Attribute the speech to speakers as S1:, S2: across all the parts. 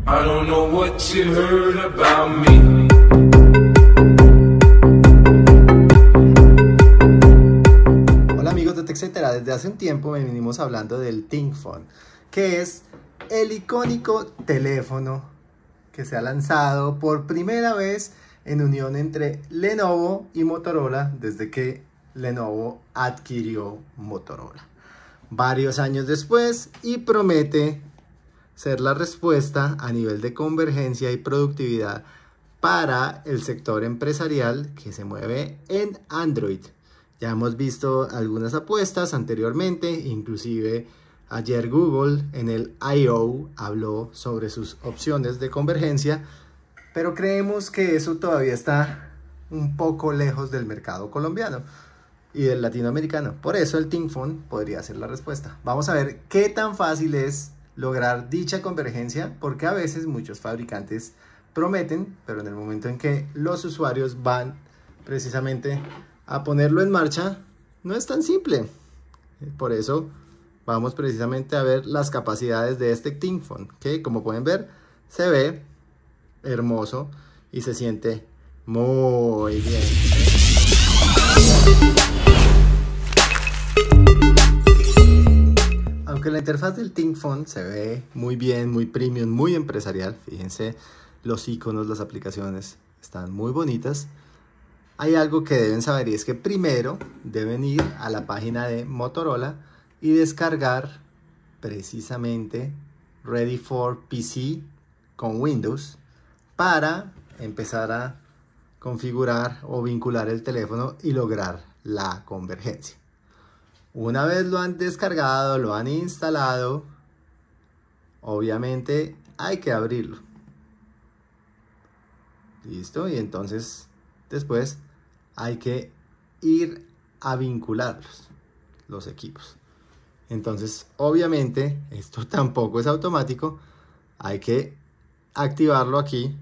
S1: I don't know what you heard about me.
S2: Hola amigos de TechCetera, desde hace un tiempo venimos hablando del ThinkPhone, que es el icónico teléfono que se ha lanzado por primera vez en unión entre Lenovo y Motorola desde que Lenovo adquirió Motorola. Varios años después, y promete ser la respuesta a nivel de convergencia y productividad para el sector empresarial que se mueve en Android. Ya hemos visto algunas apuestas anteriormente, inclusive ayer Google en el I.O. habló sobre sus opciones de convergencia, pero creemos que eso todavía está un poco lejos del mercado colombiano y del latinoamericano. Por eso el ThinkPhone podría ser la respuesta. Vamos a ver qué tan fácil es lograr dicha convergencia, porque a veces muchos fabricantes prometen, pero en el momento en que los usuarios van precisamente a ponerlo en marcha, no es tan simple. Por eso vamos precisamente a ver las capacidades de este ThinkPhone, que como pueden ver se ve hermoso y se siente muy bien. Aunque la interfaz del ThinkPhone se ve muy bien, muy premium, muy empresarial, fíjense, los iconos, las aplicaciones están muy bonitas. Hay algo que deben saber, y es que primero deben ir a la página de Motorola y descargar precisamente Ready for PC con Windows para empezar a configurar o vincular el teléfono y lograr la convergencia. Una vez lo han descargado, lo han instalado, obviamente hay que abrirlo. Listo, y entonces después hay que ir a vincular los equipos. Entonces, obviamente, esto tampoco es automático. Hay que activarlo aquí.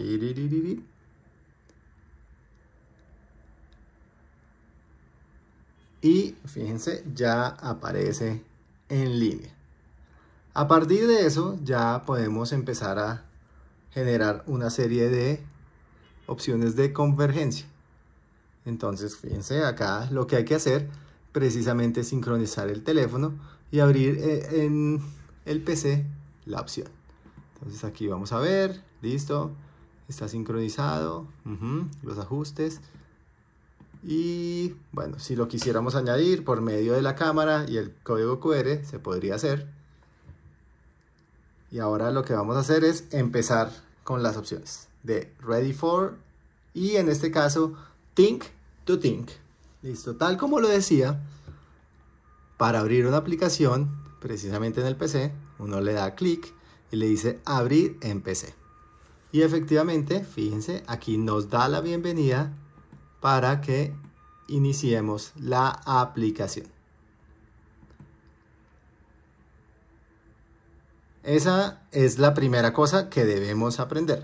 S2: Y fíjense, ya aparece en línea. A partir de eso, ya podemos empezar a generar una serie de opciones de convergencia. Entonces, fíjense, acá lo que hay que hacer precisamente es sincronizar el teléfono y abrir en el PC la opción. Entonces aquí vamos a ver, listo, está sincronizado, los ajustes. Y bueno, si lo quisiéramos añadir por medio de la cámara y el código QR, se podría hacer. Y ahora lo que vamos a hacer es empezar con las opciones de Ready for, y en este caso Think to Think. Listo, tal como lo decía, para abrir una aplicación precisamente en el PC, uno le da clic y le dice abrir en PC. Y efectivamente, fíjense, aquí nos da la bienvenida para que iniciemos la aplicación. Esa es la primera cosa que debemos aprender.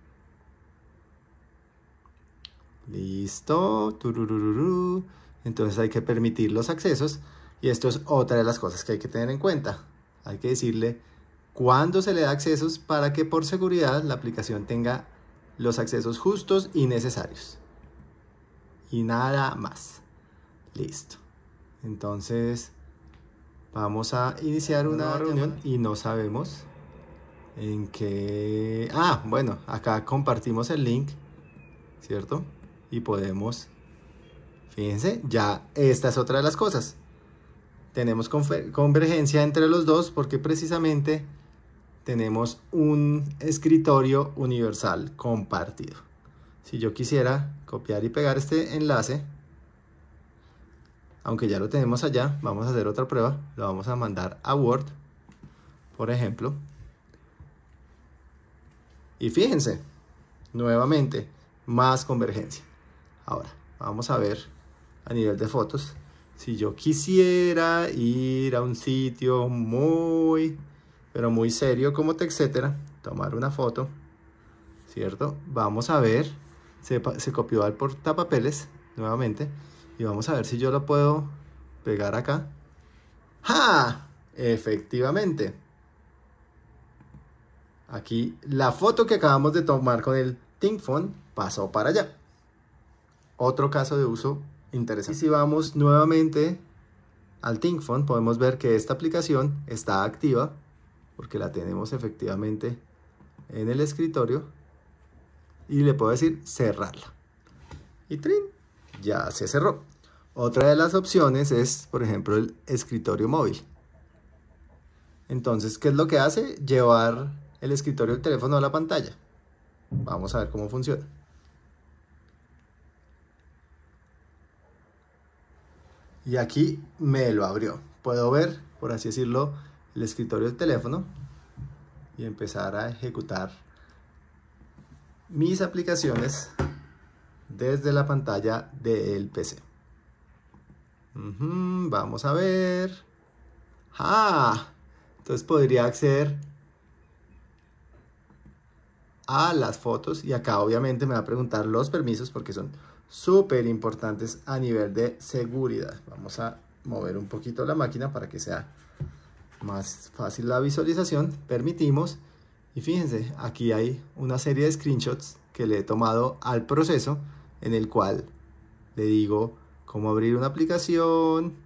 S2: Listo. Tururururu. Entonces hay que permitir los accesos. Y esto es otra de las cosas que hay que tener en cuenta. Hay que decirle cuándo se le da accesos para que por seguridad la aplicación tenga los accesos justos y necesarios. Y nada más. Listo. Entonces vamos a iniciar una reunión y no sabemos en qué... bueno, acá compartimos el link, ¿cierto? Y podemos, fíjense, ya esta es otra de las cosas. Tenemos convergencia entre los dos porque precisamente tenemos un escritorio universal compartido. Si yo quisiera copiar y pegar este enlace, aunque ya lo tenemos allá, vamos a hacer otra prueba. Lo vamos a mandar a Word, por ejemplo. Y fíjense, nuevamente, más convergencia. Ahora, vamos a ver a nivel de fotos. Si yo quisiera ir a un sitio pero muy serio como TechCetera, tomar una foto, ¿cierto? Vamos a ver, se copió al portapapeles nuevamente. Y vamos a ver si yo lo puedo pegar acá. ¡Ja! Efectivamente. Aquí la foto que acabamos de tomar con el ThinkPhone pasó para allá. Otro caso de uso interesante. Y si vamos nuevamente al ThinkPhone, podemos ver que esta aplicación está activa porque la tenemos efectivamente en el escritorio y le puedo decir cerrarla. Y ¡trin! Ya se cerró. Otra de las opciones es, por ejemplo, el escritorio móvil. Entonces, ¿qué es lo que hace? Llevar el escritorio del teléfono a la pantalla. Vamos a ver cómo funciona. Y aquí me lo abrió. Puedo ver, por así decirlo, el escritorio del teléfono y empezar a ejecutar mis aplicaciones desde la pantalla del PC. Vamos a ver. Entonces podría acceder a las fotos y acá obviamente me va a preguntar los permisos porque son súper importantes a nivel de seguridad. Vamos a mover un poquito la máquina para que sea más fácil la visualización. Permitimos y fíjense, aquí hay una serie de screenshots que le he tomado al proceso en el cual le digo cómo abrir una aplicación,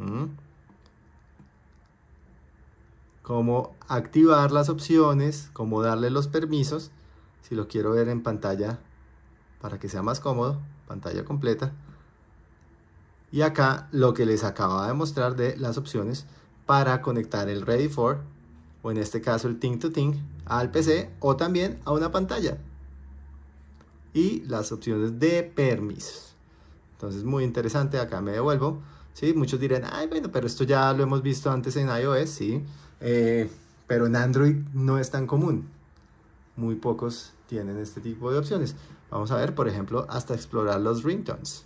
S2: cómo activar las opciones, cómo darle los permisos, si lo quiero ver en pantalla para que sea más cómodo, pantalla completa. Y acá lo que les acababa de mostrar de las opciones para conectar el Ready For, o en este caso el Think to Think, al PC o también a una pantalla. Y las opciones de permisos. Entonces muy interesante, acá me devuelvo. ¿Sí? Muchos dirán, ay bueno, pero esto ya lo hemos visto antes en iOS, ¿sí? Pero en Android no es tan común. Muy pocos tienen este tipo de opciones. Vamos a ver, por ejemplo, hasta explorar los ringtones.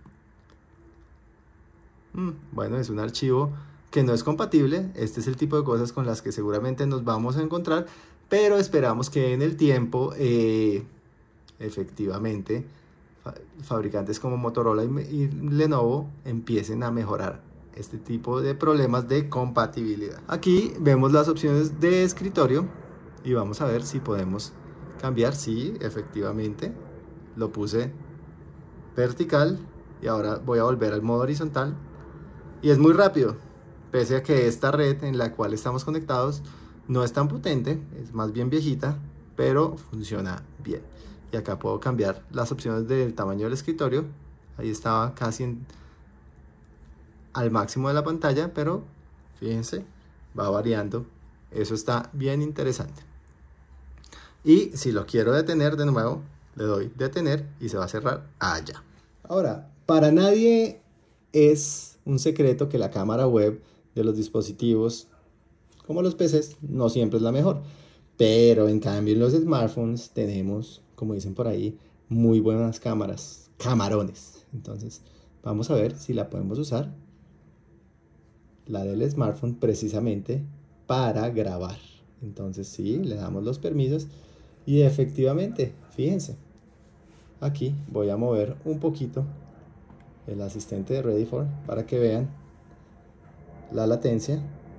S2: Bueno, es un archivo que no es compatible. Este es el tipo de cosas con las que seguramente nos vamos a encontrar, pero esperamos que en el tiempo, efectivamente, fabricantes como Motorola y Lenovo empiecen a mejorar este tipo de problemas de compatibilidad. Aquí vemos las opciones de escritorio y vamos a ver si podemos cambiar. Sí, efectivamente, lo puse vertical y ahora voy a volver al modo horizontal. Y es muy rápido, pese a que esta red en la cual estamos conectados no es tan potente, es más bien viejita, pero funciona bien. Y acá puedo cambiar las opciones del tamaño del escritorio. Ahí estaba casi al máximo de la pantalla, pero fíjense, va variando. Eso está bien interesante. Y si lo quiero detener de nuevo, le doy detener y se va a cerrar allá. Ahora, para nadie es un secreto que la cámara web de los dispositivos, como los PCs, no siempre es la mejor. Pero en cambio en los smartphones tenemos, como dicen por ahí, muy buenas cámaras, camarones. Entonces vamos a ver si la podemos usar, la del smartphone, precisamente para grabar. Entonces sí, le damos los permisos y efectivamente, fíjense, aquí voy a mover un poquito el asistente de Ready For para que vean la latencia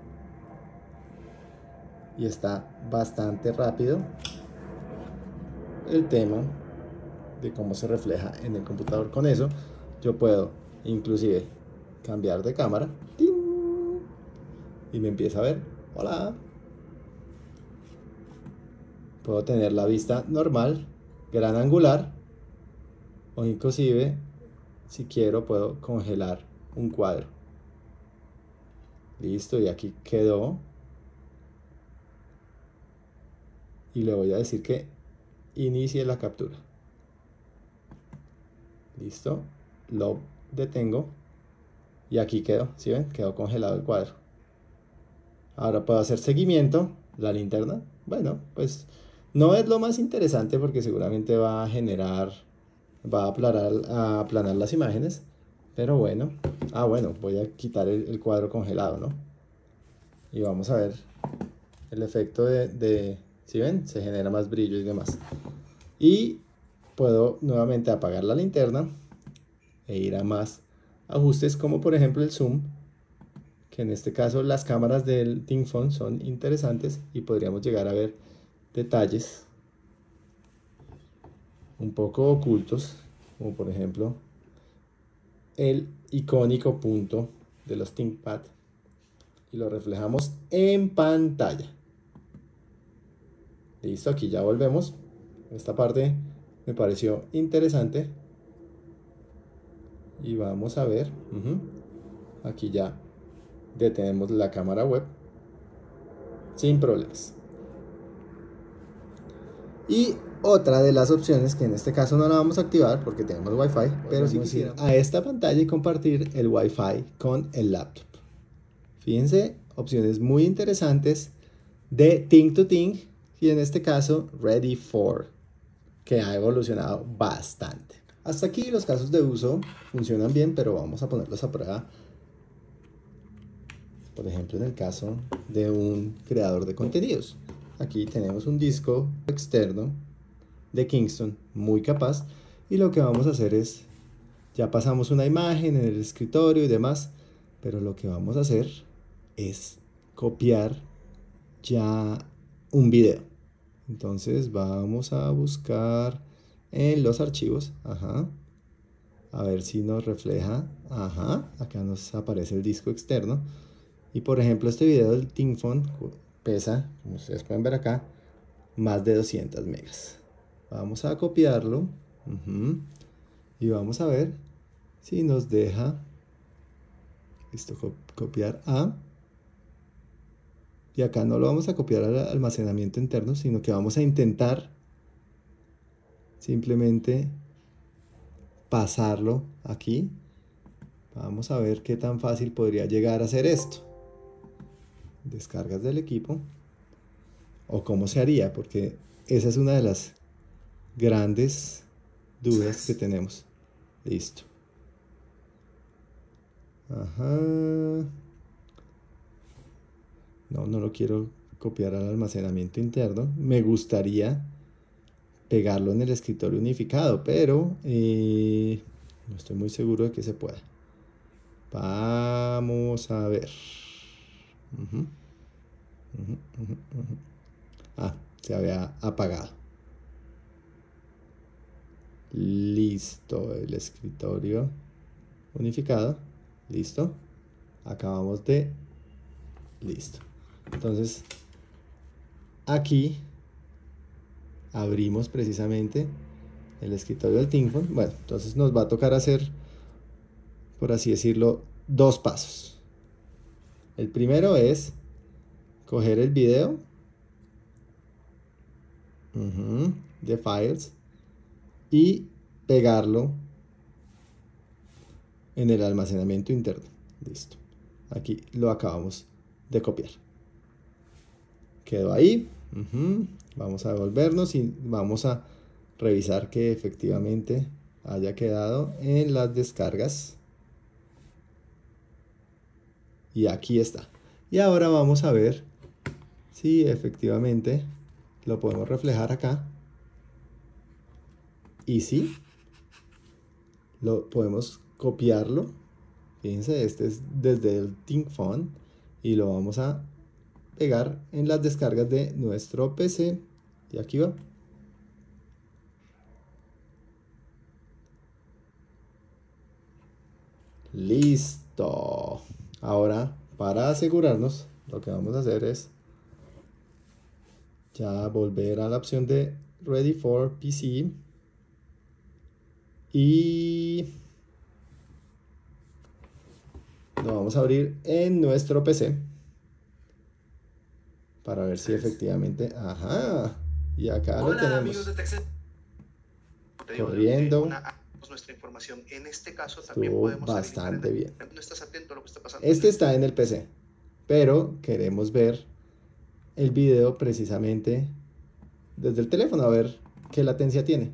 S2: y está bastante rápido el tema de cómo se refleja en el computador. Con eso yo puedo inclusive cambiar de cámara y me empieza a ver. Hola. Puedo tener la vista normal, gran angular, o inclusive si quiero puedo congelar un cuadro. Listo, y aquí quedó. Y le voy a decir que inicie la captura. Listo, lo detengo y aquí quedó, ¿sí ven? Quedó congelado el cuadro. Ahora puedo hacer seguimiento, la linterna. Bueno, pues no es lo más interesante porque seguramente va a generar, va a aplanar las imágenes, pero bueno. Bueno, voy a quitar el cuadro congelado, ¿no? Y vamos a ver el efecto ¿sí ven? Se genera más brillo y demás. Y puedo nuevamente apagar la linterna e ir a más ajustes, como por ejemplo el zoom, que en este caso las cámaras del ThinkPhone son interesantes y podríamos llegar a ver detalles un poco ocultos, como por ejemplo el icónico punto de los ThinkPad, y lo reflejamos en pantalla. Listo, aquí ya volvemos. Esta parte me pareció interesante y vamos a ver. Aquí ya detenemos la cámara web sin problemas. Y otra de las opciones, que en este caso no la vamos a activar porque tenemos Wi-Fi, pero si quisiera a esta pantalla y compartir el Wi-Fi con el laptop. Fíjense, opciones muy interesantes de Think to Think, y en este caso Ready for, que ha evolucionado bastante. Hasta aquí los casos de uso funcionan bien, pero vamos a ponerlos a prueba. Por ejemplo, en el caso de un creador de contenidos. Aquí tenemos un disco externo de Kingston muy capaz, y lo que vamos a hacer es, ya pasamos una imagen en el escritorio y demás, pero lo que vamos a hacer es copiar ya un video. Entonces vamos a buscar en los archivos, a ver si nos refleja, acá nos aparece el disco externo, y por ejemplo este video del ThinkPhone pesa, como ustedes pueden ver acá, más de 200 megas. Vamos a copiarlo, y vamos a ver si nos deja. Listo, copiar a. Y acá no lo vamos a copiar al almacenamiento interno, sino que vamos a intentar simplemente pasarlo aquí. Vamos a ver qué tan fácil podría llegar a ser esto. Descargas del equipo. O cómo se haría, porque esa es una de las grandes dudas que tenemos. Listo. No lo quiero copiar al almacenamiento interno. Me gustaría pegarlo en el escritorio unificado, pero no estoy muy seguro de que se pueda. Vamos a ver. Se había apagado. Listo, el escritorio unificado. Listo. Acabamos de... Listo. Entonces, aquí abrimos precisamente el escritorio del ThinkPhone. Bueno, entonces nos va a tocar hacer, por así decirlo, dos pasos. El primero es coger el video de Files y pegarlo en el almacenamiento interno. Listo. Aquí lo acabamos de copiar. Quedó ahí. Vamos a devolvernos y vamos a revisar que efectivamente haya quedado en las descargas. Y aquí está. Y ahora vamos a ver si efectivamente lo podemos reflejar acá. Y sí, lo podemos copiarlo. Fíjense, este es desde el ThinkPhone y lo vamos a pegar en las descargas de nuestro PC. Y aquí va. Listo. Ahora, para asegurarnos, lo que vamos a hacer es ya volver a la opción de Ready for PC y lo vamos a abrir en nuestro PC para ver si efectivamente, y acá lo tenemos.
S3: Amigos de TechCenter.
S2: Corriendo.
S3: Nuestra información. En este caso también
S2: Estuvo
S3: podemos
S2: bastante bien.
S3: No estás atento a lo que está pasando.
S2: Este está en el PC, pero queremos ver el video precisamente desde el teléfono, a ver qué latencia tiene.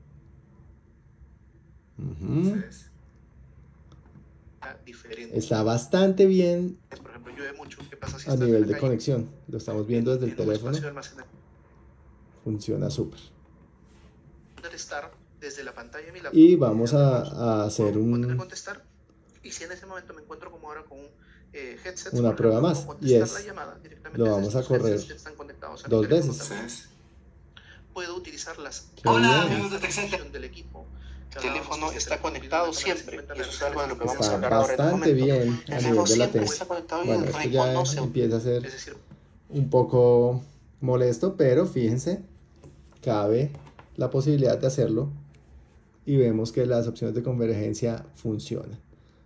S2: Está bastante bien.
S3: Por ejemplo, llueve mucho. ¿Qué pasa si
S2: a nivel de conexión? Lo estamos viendo desde el teléfono. Funciona súper.
S3: Desde la pantalla de mi laptop,
S2: y vamos a hacer
S3: y si en ese momento me encuentro como ahora con un headset,
S2: una prueba más, y es lo vamos a correr 2 veces.
S3: puedo utilizar las
S2: Qué bien.
S3: amigos de TechCenter del equipo. El teléfono está conectado siempre y eso es algo de lo que vamos a
S2: Está
S3: hablar ahora en un
S2: bastante
S3: momento.
S2: bien a nivel de latencia. Bueno, esto ya empieza a ser
S3: Es decir,
S2: un poco molesto, pero fíjense, cabe la posibilidad de hacerlo y vemos que las opciones de convergencia funcionan.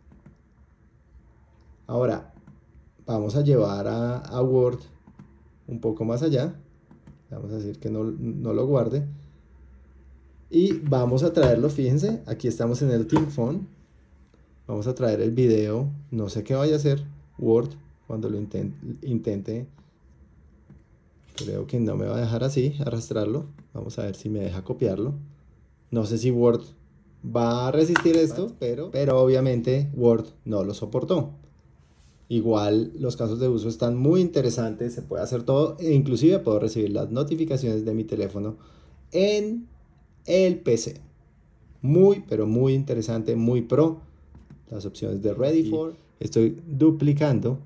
S2: Ahora, vamos a llevar a Word un poco más allá. Vamos a decir que no lo guarde. Y vamos a traerlo, fíjense, aquí estamos en el ThinkPhone. Vamos a traer el video, no sé qué vaya a hacer Word cuando lo intente. Creo que no me va a dejar así, arrastrarlo. Vamos a ver si me deja copiarlo. No sé si Word va a resistir esto, pero obviamente Word no lo soportó. Igual los casos de uso están muy interesantes, se puede hacer todo e inclusive puedo recibir las notificaciones de mi teléfono en el PC. Muy, pero muy interesante, muy pro. Las opciones de Ready for. Estoy duplicando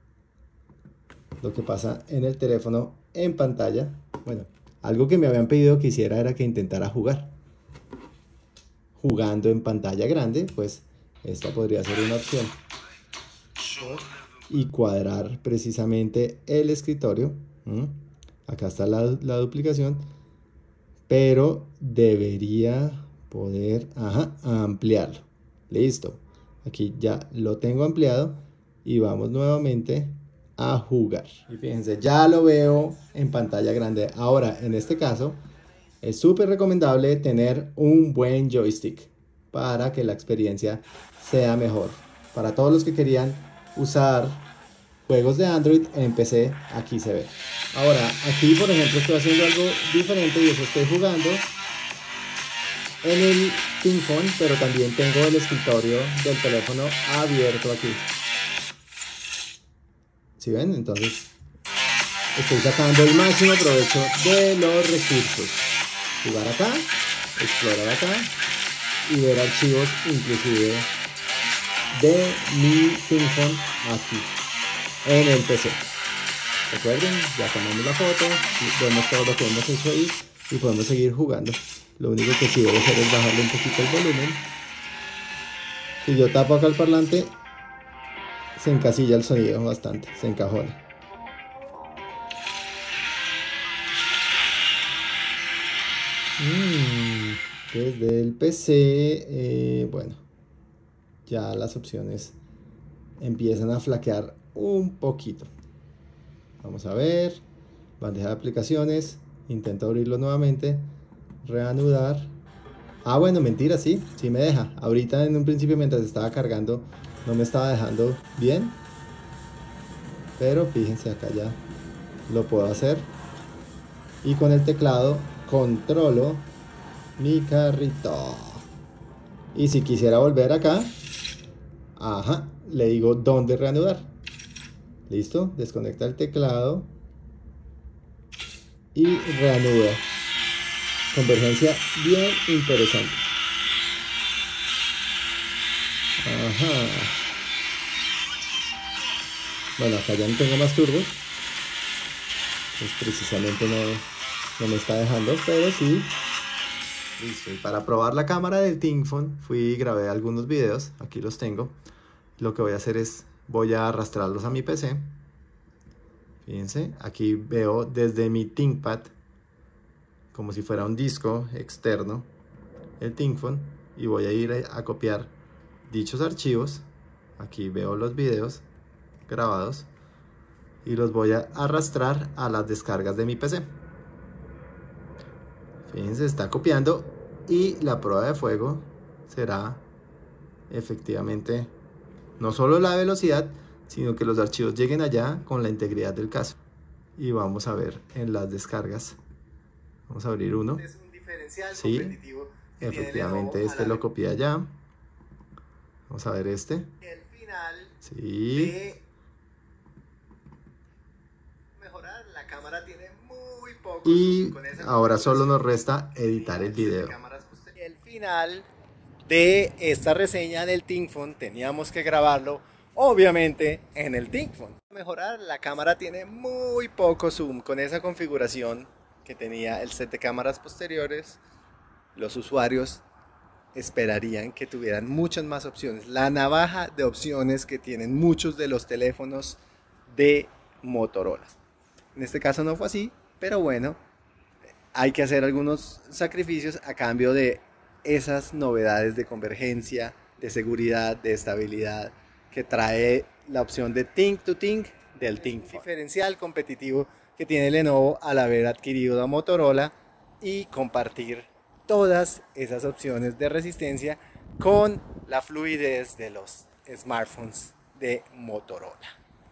S2: lo que pasa en el teléfono en pantalla. Bueno, algo que me habían pedido que hiciera era que intentara jugar. Jugando en pantalla grande, pues esta podría ser una opción. Y cuadrar precisamente el escritorio. Acá está la duplicación. Pero debería poder ampliarlo. Listo. Aquí ya lo tengo ampliado. Y vamos nuevamente a jugar. Y fíjense, ya lo veo en pantalla grande. Ahora, en este caso, es súper recomendable tener un buen joystick para que la experiencia sea mejor. Para todos los que querían usar juegos de Android en PC, aquí se ve. Ahora, aquí por ejemplo estoy haciendo algo diferente y eso estoy jugando en el ThinkPhone, pero también tengo el escritorio del teléfono abierto aquí. ¿Sí ven? Entonces estoy sacando el máximo provecho de los recursos. Jugar acá, explorar acá y ver archivos inclusive de mi ThinkPhone aquí en el PC. Recuerden, ya tomamos la foto, vemos todo lo que hemos hecho ahí y podemos seguir jugando. Lo único que sí debo hacer es bajarle un poquito el volumen. Si yo tapo acá el parlante, se encasilla el sonido bastante, se encajona. Desde el PC, bueno, ya las opciones empiezan a flaquear un poquito. Vamos a ver, bandeja de aplicaciones, intento abrirlo nuevamente, reanudar. Bueno, mentira, sí me deja. Ahorita en un principio mientras estaba cargando no me estaba dejando bien, pero fíjense acá ya lo puedo hacer y con el teclado controlo mi carrito. Y si quisiera volver acá, le digo dónde reanudar. Listo, desconecta el teclado y reanuda. Convergencia bien interesante. Bueno, acá ya no tengo más turbos. Pues precisamente no me está dejando, pero sí. Listo, y para probar la cámara del ThinkPhone fui y grabé algunos videos. Aquí los tengo. Lo que voy a hacer es, voy a arrastrarlos a mi PC. Fíjense, aquí veo desde mi ThinkPad, como si fuera un disco externo, el ThinkPhone, y voy a ir a copiar dichos archivos. Aquí veo los videos grabados y los voy a arrastrar a las descargas de mi PC. Fíjense, está copiando y la prueba de fuego será efectivamente no solo la velocidad, sino que los archivos lleguen allá con la integridad del caso. Y vamos a ver en las descargas. Vamos a abrir uno. Es un diferencial competitivo. Efectivamente, este lo copié allá. Vamos a ver este. El final. Sí. De mejorar la cámara tiene muy poco. Y ahora solo nos resta editar el video. El final de esta reseña del ThinkPhone teníamos que grabarlo obviamente en el ThinkPhone. Mejorar la cámara tiene muy poco zoom con esa configuración que tenía el set de cámaras posteriores, los usuarios esperarían que tuvieran muchas más opciones. La navaja de opciones que tienen muchos de los teléfonos de Motorola. En este caso no fue así, pero bueno, hay que hacer algunos sacrificios a cambio de esas novedades de convergencia, de seguridad, de estabilidad que trae la opción de Think to Think del ThinkPhone. Diferencial competitivo que tiene Lenovo al haber adquirido a Motorola y compartir todas esas opciones de resistencia con la fluidez de los smartphones de Motorola.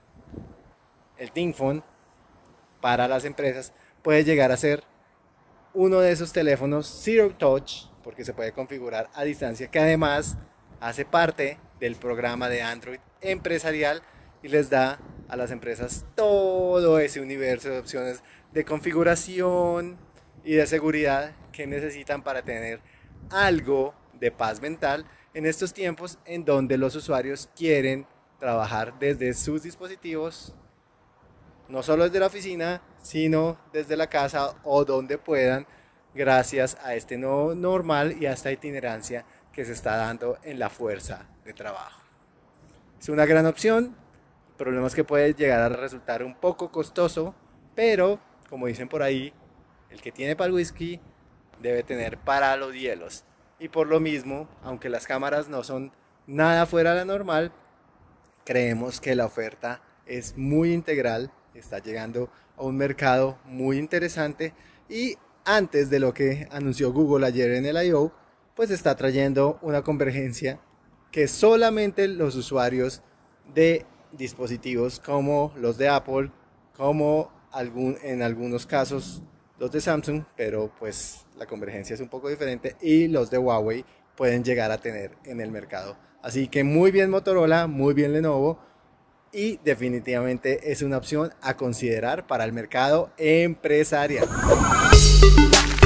S2: El ThinkPhone para las empresas puede llegar a ser uno de esos teléfonos Zero Touch, porque se puede configurar a distancia, que además hace parte del programa de Android empresarial y les da a las empresas todo ese universo de opciones de configuración y de seguridad que necesitan para tener algo de paz mental en estos tiempos en donde los usuarios quieren trabajar desde sus dispositivos, no solo desde la oficina, sino desde la casa o donde puedan, gracias a este nuevo normal y a esta itinerancia que se está dando en la fuerza de trabajo. Es una gran opción. El problema es que puede llegar a resultar un poco costoso, pero como dicen por ahí, el que tiene para el whisky debe tener para los hielos. Y por lo mismo, aunque las cámaras no son nada fuera de la normal, creemos que la oferta es muy integral, está llegando a un mercado muy interesante y antes de lo que anunció Google ayer en el I.O., pues está trayendo una convergencia que solamente los usuarios de dispositivos como los de Apple, como en algunos casos los de Samsung, pero pues la convergencia es un poco diferente, y los de Huawei pueden llegar a tener en el mercado. Así que muy bien Motorola, muy bien Lenovo, y definitivamente es una opción a considerar para el mercado empresarial.